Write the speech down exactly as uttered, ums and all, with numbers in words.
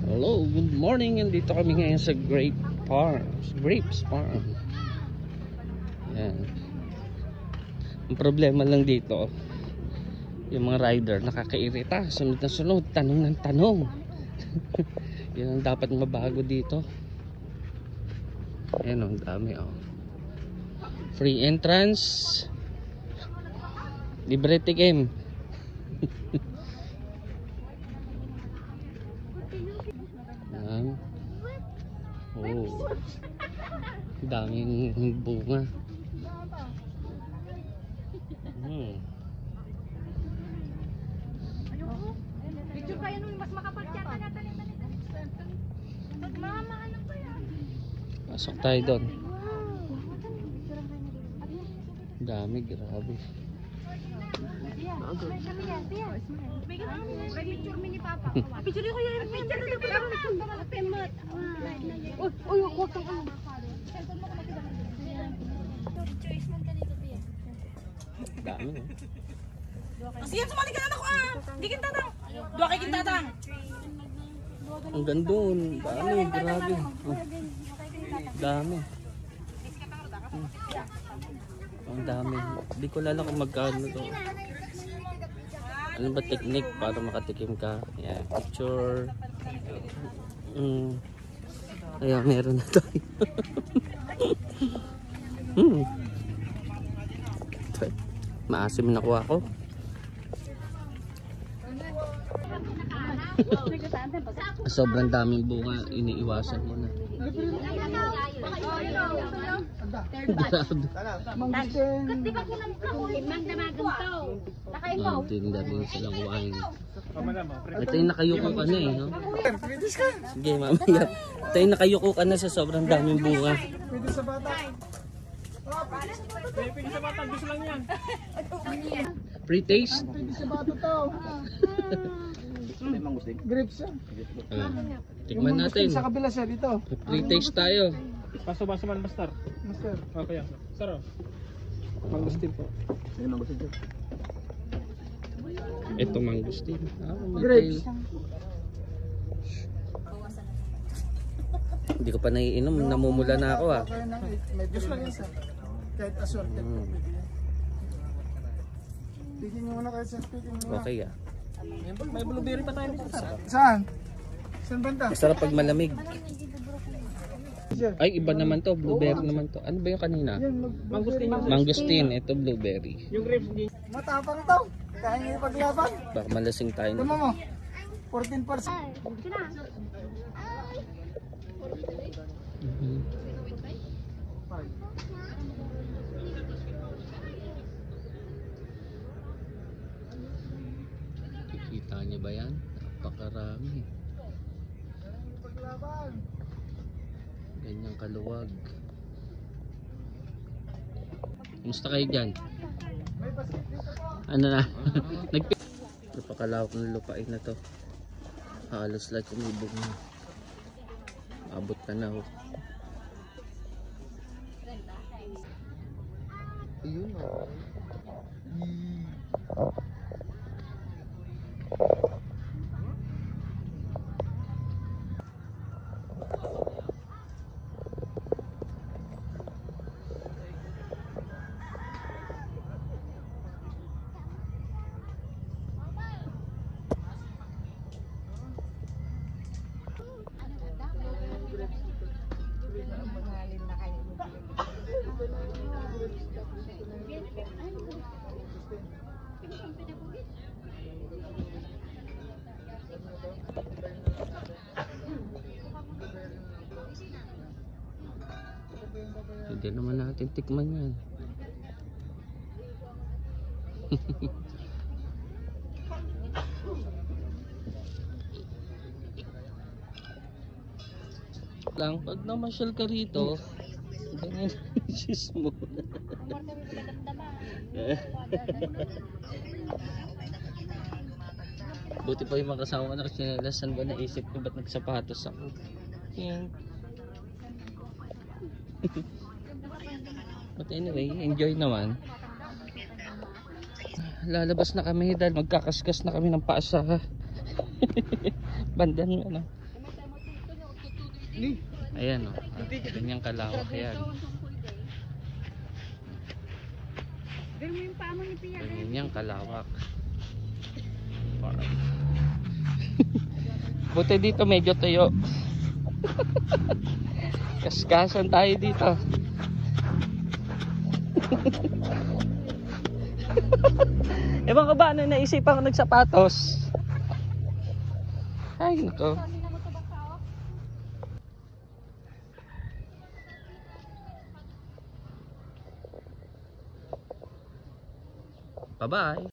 Hello, good morning. Nandito kami ngayon sa Grape Farm. Grapes Farm. Yan. Ang problema lang dito, yung mga rider nakakairita. Sunod na sunod, tanong ng tanong. Yan ang dapat mabago dito. Ayan, ang dami oh. Free entrance. Libre tikim. Yan. Oh. Daming bunga. Hmm. Picture pa yan, mas makapal siya. Mama, ano ba yan? Pasok tayo doon. Dami, grabe. Picture mi ni Papa. Picture ko yan. Picture ko yan. Pemot. Uy, uy, huwag kang ano. Choice man kanito biya. Dami. Kasi yan, sumali ka na ako ah. Di kita tang. Dua kay kita tang. Ang gandun. Dami, grabe. Oh. Dami. Hmm. Ang dami. Hindi ko lala kung magkano to. Ano ba technique para makatikim ka? Yan, picture. Mm. Ayan, meron na tayo. hmm. Maasim na nakuha ko. Sobrang daming bunga, iniiwasan mo na. Oh, tinda din silang wine. Ito yung nakayuko ka na eh, no? Sige, mamaya. Ito yung nakayuko ka na sa sobrang daming bunga. Pwede sa bata. Pwede sa bata, gusto lang yan. Free taste? Pwede sa bata to. Grapes yan. Uh, tikman natin. Sa kabila siya dito. Free taste tayo. Paso-paso man, master. Master. Okay yan. Saro. Mangustin po. Ayun, mangustin po. Ito mangustin. Ah, Grapes. Hindi ko pa naiinom. Namumula na ako ah. May juice lang yan, sir. Kahit assorted. Hmm. Speaking muna kahit sa speaking muna. Okay ah. May blueberry pa tayo dito, sir. Saan? Saan banda? Masarap pag malamig. Ay, iba naman to. Blueberry naman to. Ano ba yung kanina? Mangustin. Mangustin. Ito blueberry. Yung grapes hindi. Matapang to. Kaya nga ipaglaban. Baka malasing tayo. Tama mo. fourteen percent. Mhm. Kita niyo ba yan? Napakarami. Ganyang kaluwag. Kumusta kayo dyan? Ano na? Nagpi... Napakalawak ng lupain na to. Halos lahat umibog na. Abot ka na ho. Ayun o. Hindi naman natin tikman yan. Lang pag namasyal ka rito, ganyan sis mo. Buti pa yung mga kasama ko nakachinelas. Saan ba naisip ko ba't nagsapatos ako? Yan. But anyway, enjoy naman. Lalabas na kami dahil magkakaskas na kami ng paa sa bandan ano. Ni. Ayan o. Oh. Ganyang kalawak yan. Ganun mo yung paa mo ni Pia. Ganyang kalawak. Farm. Buti dito medyo tuyo. Kaskasan tayo dito. Ewan ka ba ano naisipan ko nagsapatos? Ay nako. Bye bye.